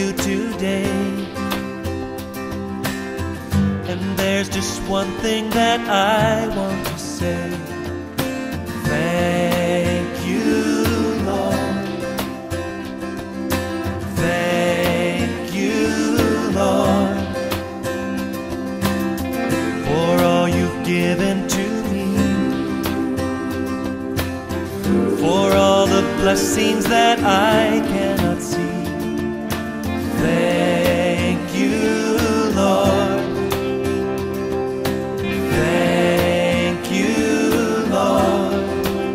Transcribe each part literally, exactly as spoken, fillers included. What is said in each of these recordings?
you today. And there's just one thing that I want to say. Thank you, Lord. Thank you, Lord, for all you've given to me, for all the blessings that I cannot see. Thank you, Lord. Thank you, Lord.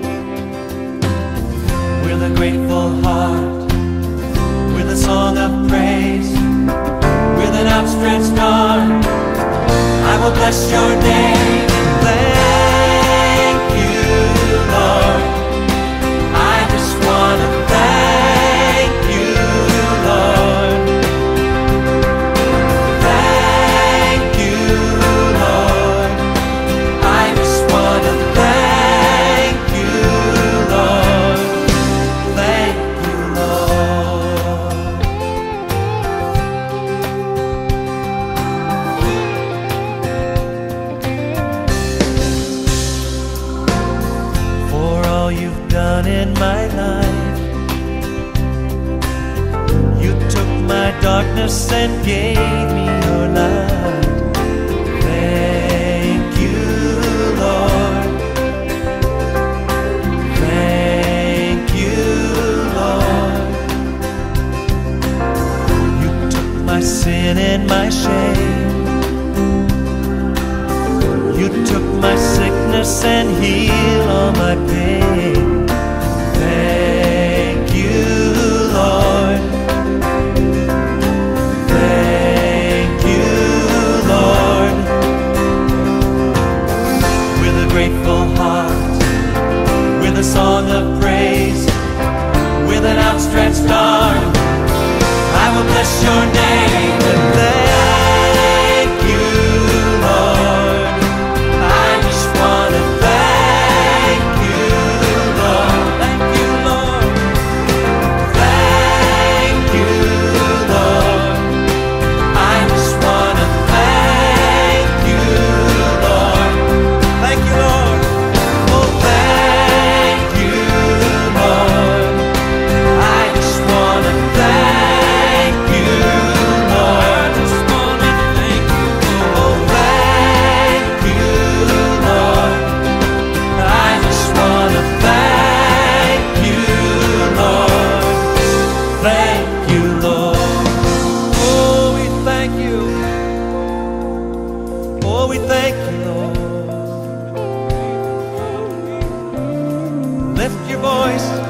With a grateful heart, with a song of praise, with an outstretched arm, I will bless your name. Thank you, Lord. I just want to thank you, Lord. Thank you, Lord. I just want to thank you, Lord. Thank you, Lord. For all you've done in my life, you took my darkness and gave me your light. Thank you, Lord. Thank you, Lord. You took my sin and my shame. You took my sickness and healed all my pain. Thank you, Lord. Thank you, Lord. With a grateful heart, with a song of praise, with an outstretched arm, I will bless your name and thank you, Lord. I just want to thank you, Lord. Thank you, Lord. Thank you, Lord. I just want to thank you, Lord. Thank you, Lord. Oh, thank you, Lord. I just want to thank you, Lord. Just want to thank you, Lord. Oh, thank you, Lord. I just want to thank you, Lord. Thank you, Lord. Oh, we thank you. Oh, we thank you, Lord. Lift your voice.